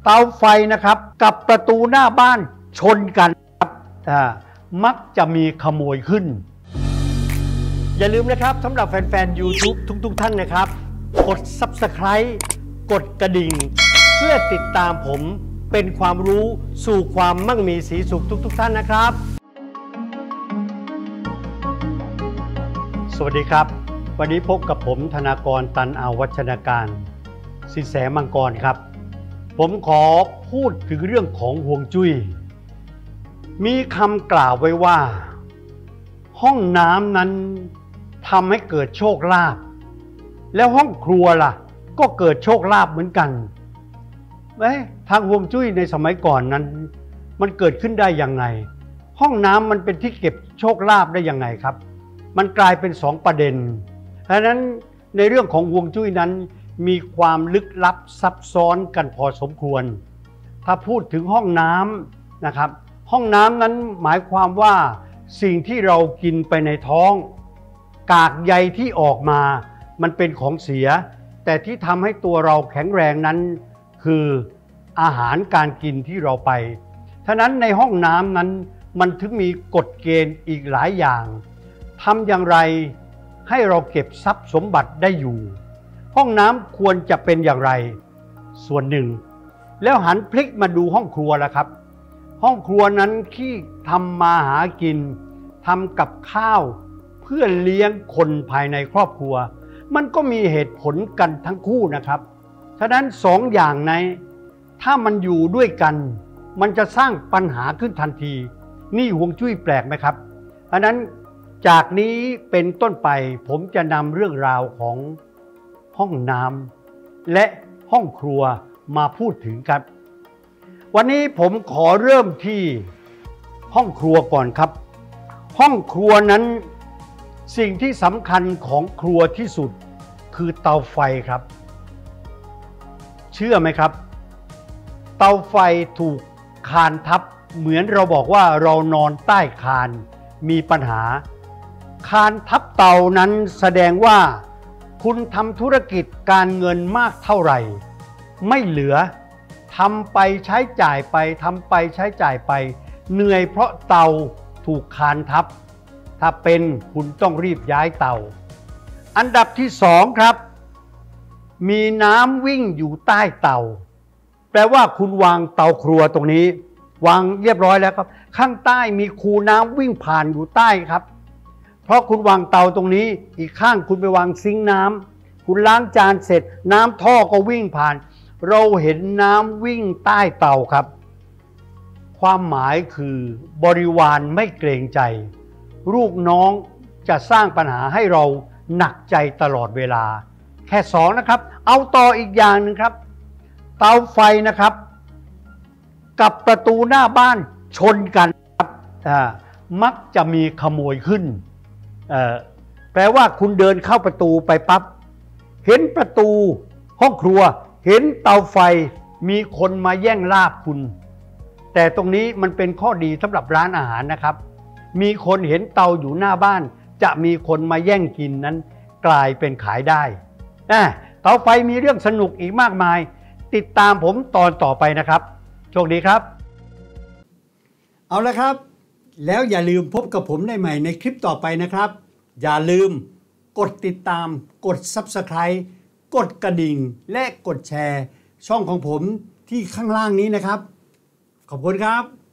เตาไฟนะครับกับประตูหน้าบ้านชนกันครับมักจะมีขโมยขึ้นอย่าลืมนะครับสำหรับแฟนๆ YouTube ทุกท่านนะครับกด Subscribe กดกระดิ่งเพื่อติดตามผมเป็นความรู้สู่ความมั่งมีสีสุขทุกท่านนะครับสวัสดีครับวันนี้พบกับผมธนากรตันอาวัชนาการสินแสมังกรครับผมขอพูดถึงเรื่องของฮวงจุ้ยมีคำกล่าวไว้ว่าห้องน้ำนั้นทำให้เกิดโชคลาภแล้วห้องครัวล่ะก็เกิดโชคลาภเหมือนกันทางฮวงจุ้ยในสมัยก่อนนั้นมันเกิดขึ้นได้ยังไงห้องน้ำมันเป็นที่เก็บโชคลาภได้ยังไงครับมันกลายเป็น2ประเด็นเพราะฉะนั้นในเรื่องของฮวงจุ้ยนั้นมีความลึกลับซับซ้อนกันพอสมควรถ้าพูดถึงห้องน้ำนะครับห้องน้ำนั้นหมายความว่าสิ่งที่เรากินไปในท้องกากใยที่ออกมามันเป็นของเสียแต่ที่ทำให้ตัวเราแข็งแรงนั้นคืออาหารการกินที่เราไปฉะนั้นในห้องน้ำนั้นมันถึงมีกฎเกณฑ์อีกหลายอย่างทำอย่างไรให้เราเก็บทรัพย์สมบัติได้อยู่ห้องน้ำควรจะเป็นอย่างไรส่วนหนึ่งแล้วหันพลิกมาดูห้องครัวละครับห้องครัวนั้นที่ทำมาหากินทำกับข้าวเพื่อเลี้ยงคนภายในครอบครัวมันก็มีเหตุผลกันทั้งคู่นะครับฉะนั้น2อย่างในถ้ามันอยู่ด้วยกันมันจะสร้างปัญหาขึ้นทันทีนี่ฮวงจุ้ยแปลกไหมครับฉะนั้นจากนี้เป็นต้นไปผมจะนำเรื่องราวของห้องน้ำและห้องครัวมาพูดถึงครับวันนี้ผมขอเริ่มที่ห้องครัวก่อนครับห้องครัวนั้นสิ่งที่สำคัญของครัวที่สุดคือเตาไฟครับเชื่อไหมครับเตาไฟถูกคานทับเหมือนเราบอกว่าเรานอนใต้คานมีปัญหาคานทับเตานั้นแสดงว่าคุณทำธุรกิจการเงินมากเท่าไหร่ไม่เหลือทำไปใช้จ่ายไปทำไปใช้จ่ายไปเหนื่อยเพราะเตาถูกคานทับถ้าเป็นคุณต้องรีบย้ายเตาอันดับที่2ครับมีน้ำวิ่งอยู่ใต้เตาแปลว่าคุณวางเตาครัวตรงนี้วางเรียบร้อยแล้วครับข้างใต้มีคูน้ำวิ่งผ่านอยู่ใต้ครับเพราะคุณวางเตาตรงนี้อีกข้างคุณไปวางซิงค์น้ำคุณล้างจานเสร็จน้ำท่อก็วิ่งผ่านเราเห็นน้ำวิ่งใต้เตาครับความหมายคือบริวารไม่เกรงใจลูกน้องจะสร้างปัญหาให้เราหนักใจตลอดเวลาแค่2นะครับเอาต่ออีกอย่างหนึ่งครับเตาไฟนะครับกับประตูหน้าบ้านชนกันครับมักจะมีขโมยขึ้นแปลว่าคุณเดินเข้าประตูไปปั๊บเห็นประตูห้องครัวเห็นเตาไฟมีคนมาแย่งลาบคุณแต่ตรงนี้มันเป็นข้อดีสำหรับร้านอาหารนะครับมีคนเห็นเตาอยู่หน้าบ้านจะมีคนมาแย่งกินนั้นกลายเป็นขายได้เตาไฟมีเรื่องสนุกอีกมากมายติดตามผมตอนต่อไปนะครับโชคดีครับเอาละครับแล้วอย่าลืมพบกับผมได้ใหม่ในคลิปต่อไปนะครับอย่าลืมกดติดตามกด Subscribe กดกระดิ่งและกดแชร์ช่องของผมที่ข้างล่างนี้นะครับขอบคุณครับ